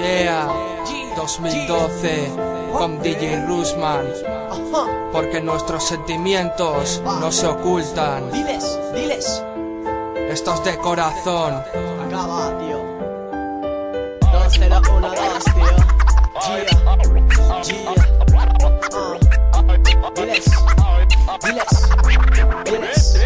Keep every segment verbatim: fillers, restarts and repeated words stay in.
Yeah, dos mil doce con D J Rusman, porque nuestros sentimientos no se ocultan. Diles, diles. Esto es de corazón. Acaba, tío. Dos cero uno dos, tío. Gia, Gia. Uh. Diles, diles, diles.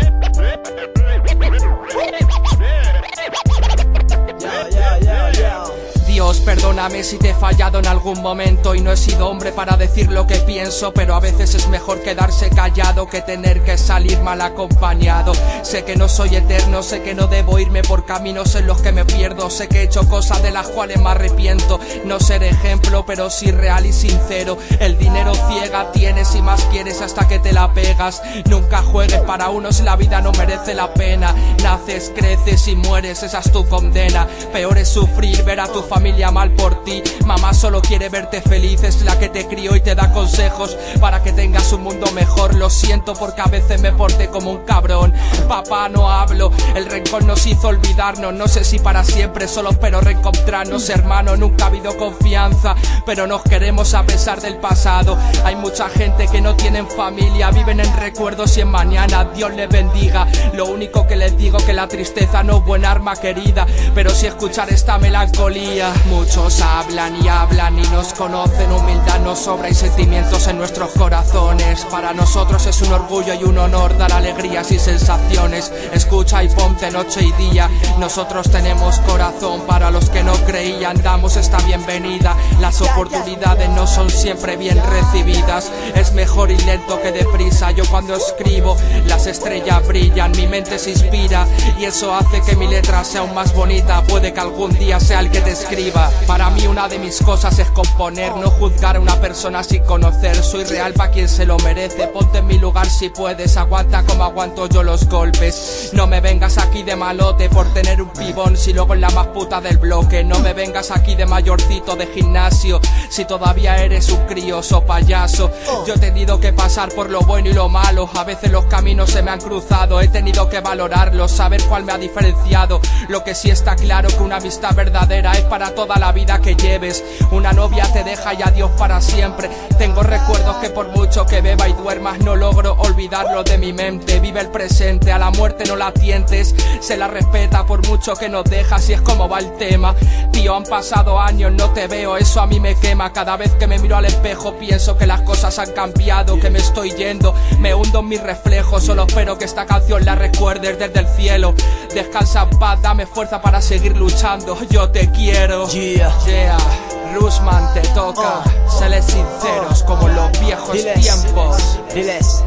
Yeah, yeah, yeah, yeah. Dios, perdóname si te he fallado en algún momento y no he sido hombre para decir lo que pienso, pero a veces es mejor quedarse callado que tener que salir mal acompañado. Sé que no soy eterno, sé que no debo irme por caminos en los que me pierdo, sé que he hecho cosas de las cuales me arrepiento. No ser ejemplo, pero sí real y sincero. El dinero ciega, tienes y más quieres hasta que te la pegas. Nunca juegues para uno si la vida no merece la pena. Naces, creces y mueres, esa es tu condena. Peor es sufrir, ver a tu familia mal por ti. Mamá solo quiere verte feliz, es la que te crió y te da consejos para que tengas un mundo mejor. Lo siento porque a veces me porté como un cabrón. Papá, no hablo, el rencor nos hizo olvidarnos. No sé si para siempre, solo espero reencontrarnos. Hermano, nunca ha habido confianza, pero nos queremos a pesar del pasado. Hay mucha gente que no tienen familia, viven en recuerdos y en mañana. Dios les bendiga. Lo único que les digo que la tristeza no es buena arma querida, pero sí escuchar esta melancolía. Muchos hablan y hablan y nos conocen, humildad nos sobra y sentimientos en nuestros corazones. Para nosotros es un orgullo y un honor dar alegrías y sensaciones. Escucha y ponte noche y día, nosotros tenemos corazón. Para los que no creían damos esta bienvenida. Las oportunidades no son siempre bien recibidas, es mejor y lento que deprisa. Yo cuando escribo las estrellas brillan, mi mente se inspira y eso hace que mi letra sea aún más bonita. Puede que algún día sea el que te escriba. Para mí una de mis cosas es componer, no juzgar a una persona sin conocer. Soy real pa' quien se lo merece, ponte en mi lugar si puedes. Aguanta como aguanto yo los golpes. No me vengas aquí de malote por tener un pibón si luego en la más puta del bloque. No me vengas aquí de mayorcito de gimnasio si todavía eres un crioso payaso. Yo he tenido que pasar por lo bueno y lo malo, a veces los caminos se me han cruzado. He tenido que valorarlos, saber cuál me ha diferenciado. Lo que sí está claro que una amistad verdadera es para toda la vida que lleves. Una novia te deja y adiós para siempre. Tengo recuerdos que por mucho que beba y duermas no logro olvidarlo de mi mente. Vive el presente, a la muerte no la tientes, se la respeta por mucho que nos dejas y es como va el tema. Tío, han pasado años, no te veo, eso a mí me quema. Cada vez que me miro al espejo pienso que las cosas han cambiado, que me estoy yendo, me hundo en mis reflejos. Solo espero que esta canción la recuerdes desde el cielo. Descansa en paz, dame fuerza para seguir luchando. Yo te quiero. Yeah. Yeah, Rusman te toca. Oh. Séles sinceros como en los viejos Diles, tiempos. Diles,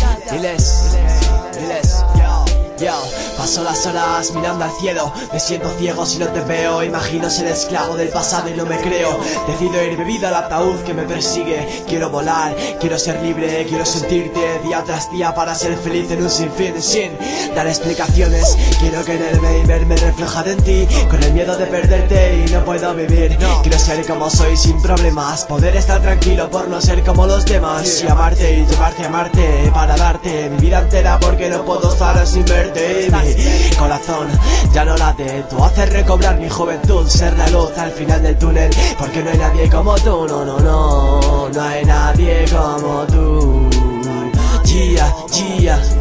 diles, diles. Yo, paso las horas mirando al cielo, me siento ciego si no te veo. Imagino ser esclavo del pasado y no me creo. Decido ir bebido al ataúd que me persigue. Quiero volar, quiero ser libre, quiero sentirte día tras día para ser feliz en un sinfín sin dar explicaciones. Quiero quererme y verme reflejado en ti, con el miedo de perderte y no puedo vivir. Quiero ser como soy sin problemas, poder estar tranquilo por no ser como los demás. Y amarte y llevarte a amarte para darte mi vida entera porque no puedo estar sin verte. Mi corazón ya no late, tú haces recobrar mi juventud, ser la luz al final del túnel, porque no hay nadie como tú, no, no, no, no hay nadie como tú. Gia, Gia.